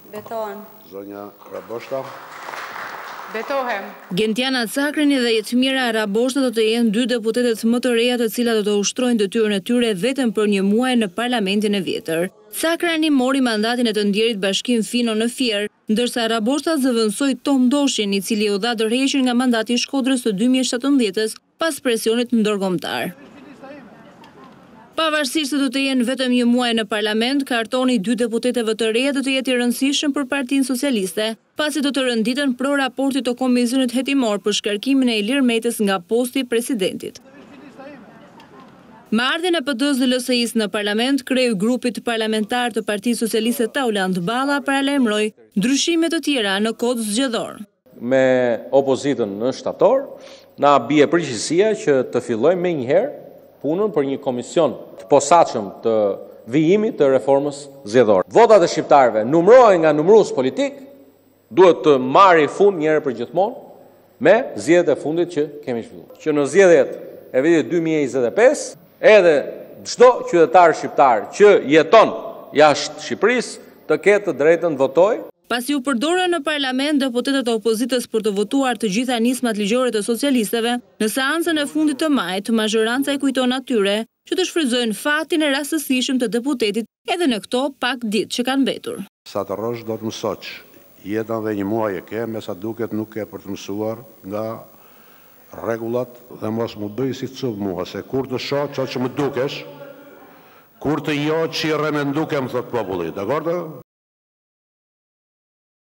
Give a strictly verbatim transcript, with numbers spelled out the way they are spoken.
Betohen. Zonja Rraboshta. Betohem. Gentiana Cakrani dhe Jetmira Rraboshta do të jenë dy deputetët më të reja të cilat do të ushtrojnë detyrën e tyre vetëm për një muaj në Parlamentin e vjetër. Cakrani mori mandatin e të ndjerit Bashkim Fino në Fier, ndërsa Rraboshta zëvendësoi Tom Doshin, i cili u dha dorëheqjen nga mandati i Shkodrës të dy mijë e shtatëmbëdhjetës pas presionit ndërkombëtar. Pavarësisht se do të jenë vetëm një muaj në parlament, kartoni dy deputetëve të reja do të jetë i rëndësishëm për Partinë Socialiste, pasi do të rënditen pro raportit të Komisionit Hetimor për shkarkimin e Ilir Metës nga posti i presidentit. Me ardhjen e P D-s dhe L S I-s në parlament, kreu i grupit parlamentar të Partisë Socialiste Taulant Balla paralajmëroi ndryshime të tjera në Kod Zgjedhor. Me opozitën në shtator, na bie përgjegjësia që të fillojmë menjëherë punën për një komision të posaçëm të vijimit të reformës zgjedhore. Votat e shqiptarëve numërohen nga numërues politik, duhet të marrë fund një herë për gjithmonë me zgjedhjet e fundit që kemi zhvilluar. Që në zgjedhjet e vitit dy mijë e njëzet e pesë, edhe çdo qytetar shqiptar që jeton jashtë Shqipërisë të ketë të drejtën të votojë. Pasi u përdorën në parlament deputetët e opozitës për të votuar të gjitha nismat ligjore të socialistëve, në seancën e fundit të majit, mazhoranca i kujton atyre që të shfrytëzojnë fatin e rastësishëm të deputetit edhe në këto pak ditë që kanë mbetur. Sa të rrosh do të mësosh. Jeta dhe një muaj e ke, me sa duket nuk ke për të mësuar nga rregullat dhe mos më bëj si cup mua, se kur të shoh çfarë që më dukesh, kur të njoh çirrën e ndukem thot populli, dakord?